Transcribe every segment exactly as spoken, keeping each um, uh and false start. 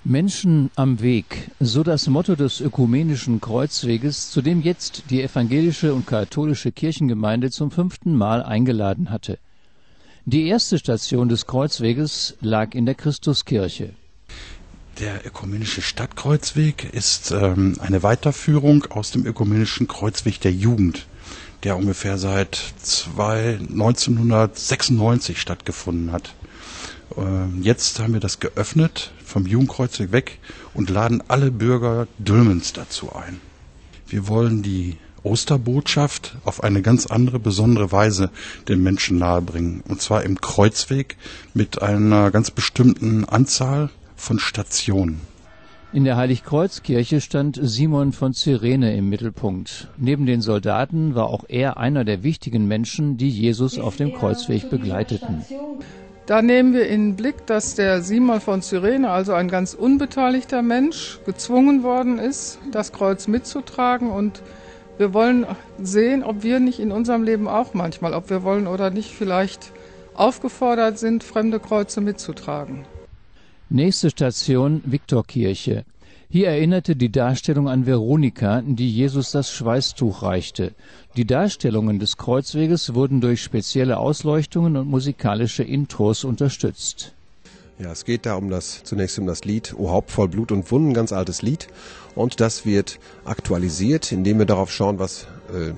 Menschen am Weg, so das Motto des Ökumenischen Kreuzweges, zu dem jetzt die evangelische und katholische Kirchengemeinde zum fünften Mal eingeladen hatte. Die erste Station des Kreuzweges lag in der Christuskirche. Der Ökumenische Stadtkreuzweg ist ähm, eine Weiterführung aus dem Ökumenischen Kreuzweg der Jugend, der ungefähr seit zwei, neunzehnhundertsechsundneunzig stattgefunden hat. Ähm, jetzt haben wir das geöffnet, vom Jugendkreuzweg weg, und laden alle Bürger Dülmens dazu ein. Wir wollen die Osterbotschaft auf eine ganz andere, besondere Weise den Menschen nahebringen. Und zwar im Kreuzweg mit einer ganz bestimmten Anzahl von Stationen. In der Heiligkreuzkirche stand Simon von Cyrene im Mittelpunkt. Neben den Soldaten war auch er einer der wichtigen Menschen, die Jesus auf dem Kreuzweg begleiteten. Da nehmen wir in den Blick, dass der Simon von Cyrene, also ein ganz unbeteiligter Mensch, gezwungen worden ist, das Kreuz mitzutragen. Und wir wollen sehen, ob wir nicht in unserem Leben auch manchmal, ob wir wollen oder nicht, vielleicht aufgefordert sind, fremde Kreuze mitzutragen. Nächste Station Viktorkirche. Hier erinnerte die Darstellung an Veronika, die Jesus das Schweißtuch reichte. Die Darstellungen des Kreuzweges wurden durch spezielle Ausleuchtungen und musikalische Intros unterstützt. Ja, es geht da um das, zunächst um das Lied O Haupt voll Blut und Wunden, ganz altes Lied. Und das wird aktualisiert, indem wir darauf schauen, was äh,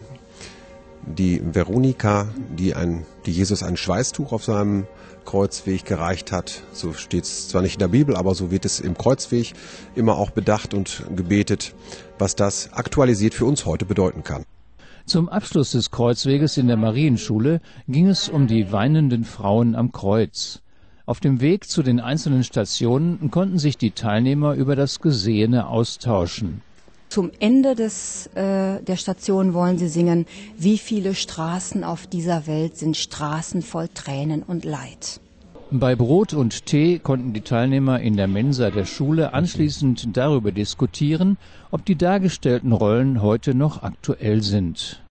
die Veronika, die, ein, die Jesus ein Schweißtuch auf seinem Kreuzweg gereicht hat. So steht es zwar nicht in der Bibel, aber so wird es im Kreuzweg immer auch bedacht und gebetet, was das aktualisiert für uns heute bedeuten kann. Zum Abschluss des Kreuzweges in der Marienschule ging es um die weinenden Frauen am Kreuz. Auf dem Weg zu den einzelnen Stationen konnten sich die Teilnehmer über das Gesehene austauschen. Zum Ende des, äh, der Station wollen sie singen, wie viele Straßen auf dieser Welt sind Straßen voll Tränen und Leid. Bei Brot und Tee konnten die Teilnehmer in der Mensa der Schule anschließend darüber diskutieren, ob die dargestellten Rollen heute noch aktuell sind.